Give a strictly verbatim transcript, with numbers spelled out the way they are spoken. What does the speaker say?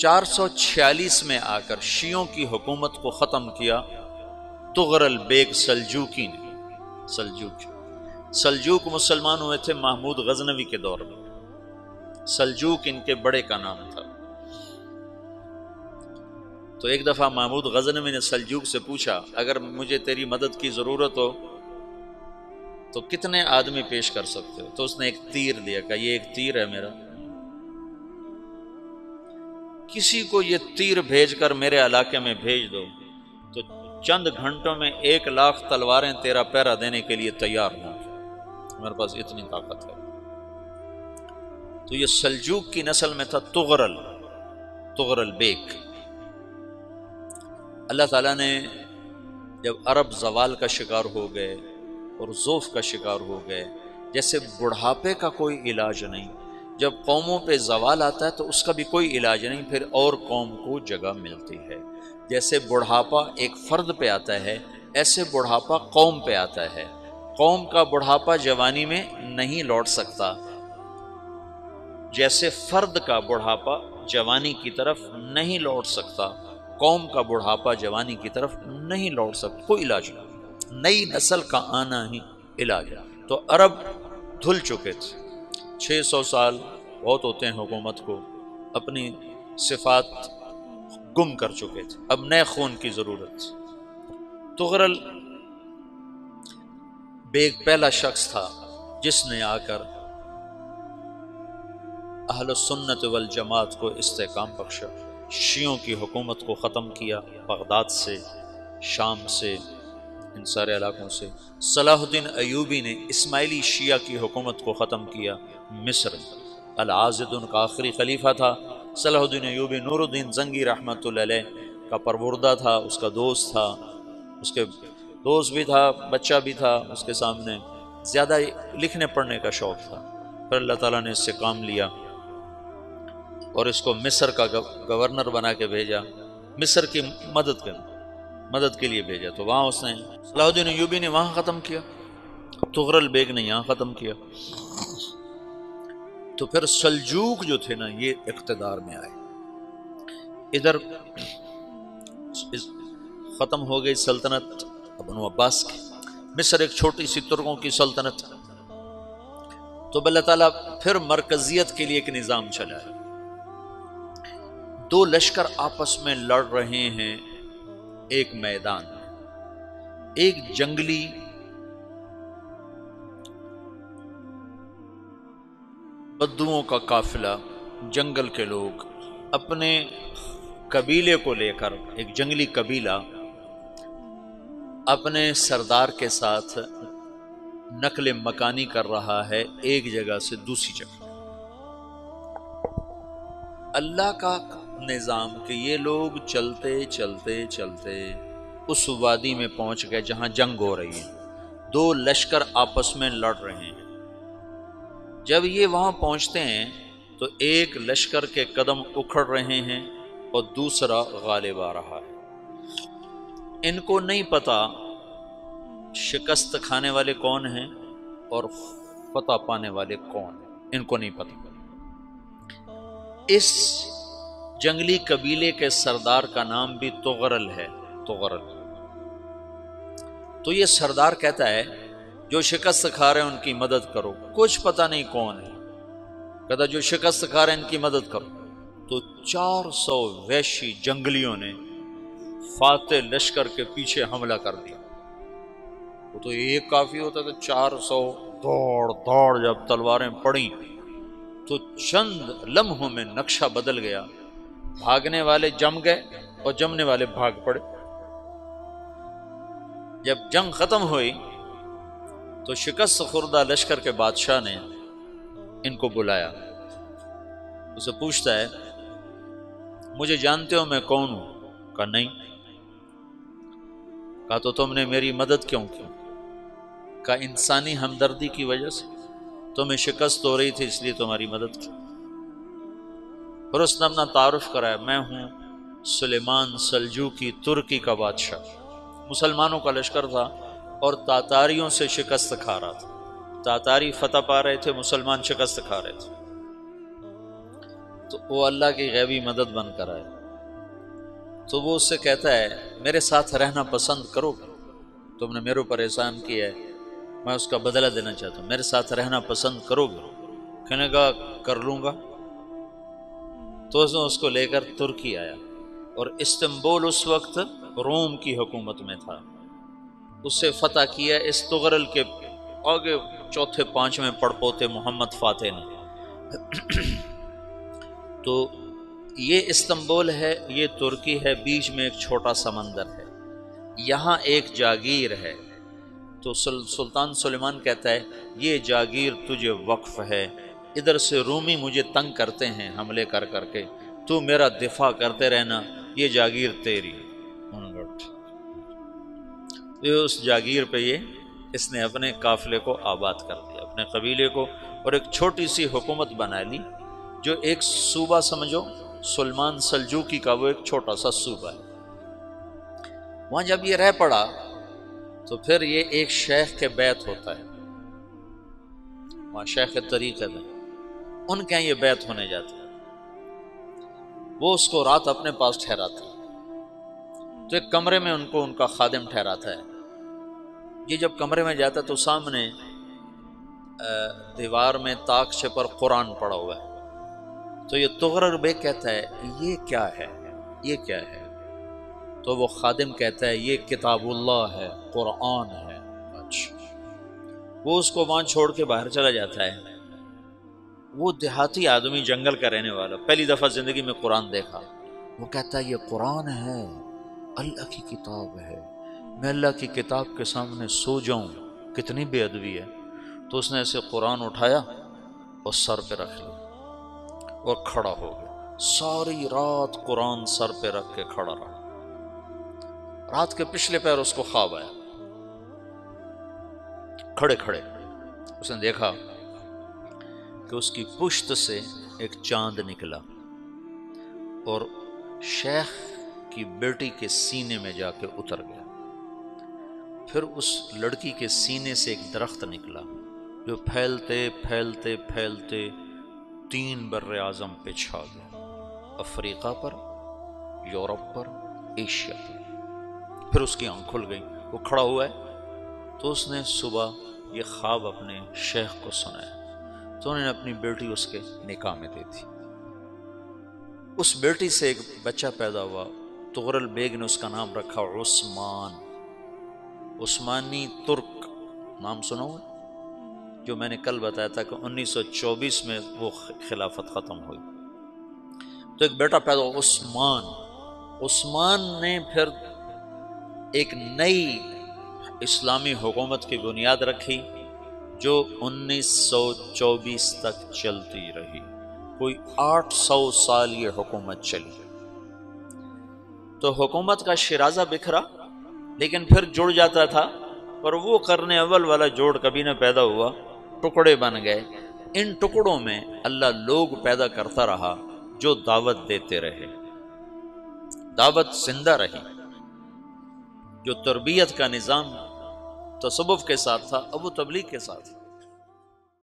چار سو چھیالیس میں آ کر شیعوں کی حکومت کو ختم کیا تغرل بیگ سلجوکی نے۔ سلجوک سلجوک مسلمان ہوئے تھے محمود غزنوی کے دور میں، سلجوک ان کے بڑے کا نام تھا۔ تو ایک دفعہ محمود غزنوی نے سلجوک سے پوچھا اگر مجھے تیری مدد کی ضرورت ہو تو کتنے آدمی پیش کر سکتے ہو؟ تو اس نے ایک تیر دیا، کہا یہ ایک تیر ہے میرا، کسی کو یہ تیر بھیج کر میرے علاقے میں بھیج دو تو چند گھنٹوں میں ایک لاکھ تلواریں تیرا پہرا دینے کے لیے تیار ہوں، میرے پاس اتنی طاقت ہے۔ تو یہ سلجوک کی نسل میں تھا تغرل، تغرل بیگ۔ اللہ تعالیٰ نے جب عرب زوال کا شکار ہو گئے اور ضعف کا شکار ہو گئے، جیسے بڑھاپے کا کوئی علاج نہیں، جب قوموں پہ زوال آتا ہے تو اس کا بھی کوئی علاج نہیں، پھر اور قوم کو جگہ ملتی ہے۔ جیسے بڑھاپا ایک فرد پہ آتا ہے، ایسے بڑھاپا قوم پہ آتا ہے۔ قوم کا بڑھاپا جوانی میں نہیں لوٹ سکتا، جیسے فرد کا بڑھاپا جوانی کی طرف نہیں لوٹ سکتا، قوم کا بڑھاپا جوانی کی طرف نہیں لوٹ سکتا، کوئی علاج نہیں، نئی نسل کا آنا ہی علاج ہے۔ تو عرب دھل چکے تھے، چھ سو سال بہت ہوتے ہیں حکومت کو، اپنی صفات گم کر چکے تھے، اب نئے خون کی ضرورت تھی۔ تغرل بیگ پہلا شخص تھا جس نے آ کر اہل السنت والجماعت کو استحکام بخشا، شیعوں کی حکومت کو ختم کیا، بغداد سے، شام سے، ان سارے علاقوں سے۔ صلاح الدین ایوبی نے اسماعیلی شیعہ کی حکومت کو ختم کیا، مصر۔ العاضد ان کا آخری خلیفہ تھا صلاح الدین ایوبی، نور الدین زنگی رحمۃ اللہ علیہ کا پروردہ تھا، اس کا دوست تھا، اس کے دوست بھی تھا، بچہ بھی تھا اس کے سامنے، زیادہ لکھنے پڑھنے کا شوق تھا۔ پھر اللہ تعالیٰ نے اس سے کام لیا اور اس کو مصر کا گورنر بنا کے بھیجا، مصر کی مدد کے مدد کے لیے بھیجا۔ تو وہاں اس نے صلاح الدین ایوبی نے وہاں ختم کیا، تغرل بیگ نے یہاں ختم کیا۔ تو پھر سلجوق جو تھے نا یہ اقتدار میں آئے، ادھر ختم ہو گئی سلطنت بنو عباس کی، مصر ایک چھوٹی سی ترکوں کی سلطنت۔ تو اللہ تعالیٰ پھر مرکزیت کے لیے ایک نظام چلا ہے، دو لشکر آپس میں لڑ رہے ہیں ایک میدان میں، ایک جنگلی بدوؤں کا قافلہ، جنگل کے لوگ اپنے قبیلے کو لے کر، ایک جنگلی قبیلہ اپنے سردار کے ساتھ نقل مکانی کر رہا ہے ایک جگہ سے دوسری جگہ۔ اللہ کا نظام کہ یہ لوگ چلتے چلتے چلتے اس وادی میں پہنچ گئے جہاں جنگ ہو رہی ہے، دو لشکر آپس میں لڑ رہے ہیں۔ جب یہ وہاں پہنچتے ہیں تو ایک لشکر کے قدم اکھڑ رہے ہیں اور دوسرا غالب آ رہا ہے۔ ان کو نہیں پتا شکست کھانے والے کون ہیں اور فتح پانے والے کون ہیں، ان کو نہیں پتا۔ اس جنگلی قبیلے کے سردار کا نام بھی تغرل ہے، تغرل۔ تو یہ سردار کہتا ہے جو شکست کھا رہے ہیں ان کی مدد کرو، کچھ پتہ نہیں کون ہے، کہتا جو شکست کھا رہے ہیں ان کی مدد کرو۔ تو چار سو وحشی جنگلیوں نے فاتح لشکر کے پیچھے حملہ کر دیا۔ وہ تو ایک کافی ہوتا تھا، چار سو دوڑ دوڑ جب تلواریں پڑیں تو چند لمحوں میں نقشہ بدل گیا، بھاگنے والے جم گئے اور جمنے والے بھاگ پڑے۔ جب جنگ ختم ہوئی تو شکست خوردہ لشکر کے بادشاہ نے ان کو بلایا، اسے پوچھتا ہے مجھے جانتے ہو میں کون ہوں؟ کہا نہیں۔ کہا تو تم نے میری مدد کیوں کی؟ کہا انسانی ہمدردی کی وجہ سے، تمہیں شکست ہو رہی تھی اس لیے تمہاری مدد کی۔ پھر اس نے اپنا تعارف کرایا، میں ہوں سلیمان سلجوقی، ترکی کا بادشاہ۔ مسلمانوں کا لشکر تھا اور تاتاریوں سے شکست کھا رہا تھا، تاتاری فتح پا رہے تھے، مسلمان شکست کھا رہے تھے۔ تو وہ اللہ کی غیبی مدد بن کر آئے، تو وہ اس سے کہتا ہے میرے ساتھ رہنا پسند کرو گے؟ تم نے میرے اوپر احسان کیا ہے، میں اس کا بدلہ دینا چاہتا ہوں، میرے ساتھ رہنا پسند کرو گے؟ کہنے کا کر لوں گا۔ تو اس نے اس کو لے کر ترکی آیا، اور استنبول اس وقت روم کی حکومت میں تھا، اسے فتح کیا اس تغرل کے آگے چوتھے پانچویں پڑپوتے محمد فاتح نے۔ تو یہ استنبول ہے، یہ ترکی ہے، بیچ میں ایک چھوٹا سمندر ہے، یہاں ایک جاگیر ہے۔ تو سلطان سلیمان کہتا ہے یہ جاگیر تجھے وقف ہے، ادھر سے رومی مجھے تنگ کرتے ہیں حملے کر کر کے، تو میرا دفاع کرتے رہنا، یہ جاگیر تیری۔ یہ اس جاگیر پہ یہ اس نے اپنے قافلے کو آباد کر دیا، اپنے قبیلے کو، اور ایک چھوٹی سی حکومت بنا لی، جو ایک صوبہ سمجھو سلمان سلجوقی کا، وہ ایک چھوٹا سا صوبہ ہے۔ وہاں جب یہ رہ پڑا تو پھر یہ ایک شیخ کے بیت ہوتا ہے، وہاں شیخ طریقت ہے، ان کے یہ بیت ہونے جاتا ہے، وہ اس کو رات اپنے پاس ٹھہراتا ہے، تو ایک کمرے میں ان کو ان کا خادم ٹھہراتا ہے۔ یہ جب کمرے میں جاتا ہے تو سامنے دیوار میں تاکچے پر قرآن پڑا ہوا ہے، تو یہ تغرل بیگ کہتا ہے یہ کیا ہے، یہ کیا ہے؟ تو وہ خادم کہتا ہے یہ کتاب اللہ ہے، قرآن ہے۔ اچھا، وہ اس کو وہاں چھوڑ کے باہر چلا جاتا ہے۔ وہ دیہاتی آدمی، جنگل کا رہنے والا، پہلی دفعہ زندگی میں قرآن دیکھا، وہ کہتا ہے یہ قرآن ہے، اللہ کی کتاب ہے، میں اللہ کی کتاب کے سامنے سو جاؤں، کتنی بے ادبی ہے۔ تو اس نے ایسے قرآن اٹھایا اور سر پہ رکھ لیا اور کھڑا ہو گیا، ساری رات قرآن سر پہ رکھ کے کھڑا رہا۔ رات کے پچھلے پہر اس کو خواب آیا، کھڑے کھڑے اس نے دیکھا کہ اس کی پشت سے ایک چاند نکلا اور شیخ کی بیٹی کے سینے میں جا کے اتر گیا، پھر اس لڑکی کے سینے سے ایک درخت نکلا جو پھیلتے پھیلتے پھیلتے تین بر اعظم پہ چھا گیا، افریقہ پر، یورپ پر، ایشیا پر۔ پھر اس کی آنکھ کھل گئی، وہ کھڑا ہوا ہے، تو اس نے صبح یہ خواب اپنے شیخ کو سنایا، تو انہوں نے اپنی بیٹی اس کے نکاح میں دی تھی۔ اس بیٹی سے ایک بچہ پیدا ہوا، تغرل بیگ نے اس کا نام رکھا عثمان، عثمانی ترک نام سنا ہوا، جو میں نے کل بتایا تھا کہ انیس سو چوبیس میں وہ خلافت ختم ہوئی۔ تو ایک بیٹا پیدا ہوا عثمان۔ عثمان نے پھر ایک نئی اسلامی حکومت کی بنیاد رکھی جو انیس سو چوبیس تک چلتی رہی، کوئی آٹھ سو سال یہ حکومت چلی۔ تو حکومت کا شرازہ بکھرا لیکن پھر جڑ جاتا تھا، پر وہ قرن اول والا جوڑ کبھی نہ پیدا ہوا، ٹکڑے بن گئے۔ ان ٹکڑوں میں اللہ لوگ پیدا کرتا رہا جو دعوت دیتے رہے، دعوت زندہ رہی۔ جو تربیت کا نظام تصوف کے ساتھ تھا اب وہ تبلیغ کے ساتھ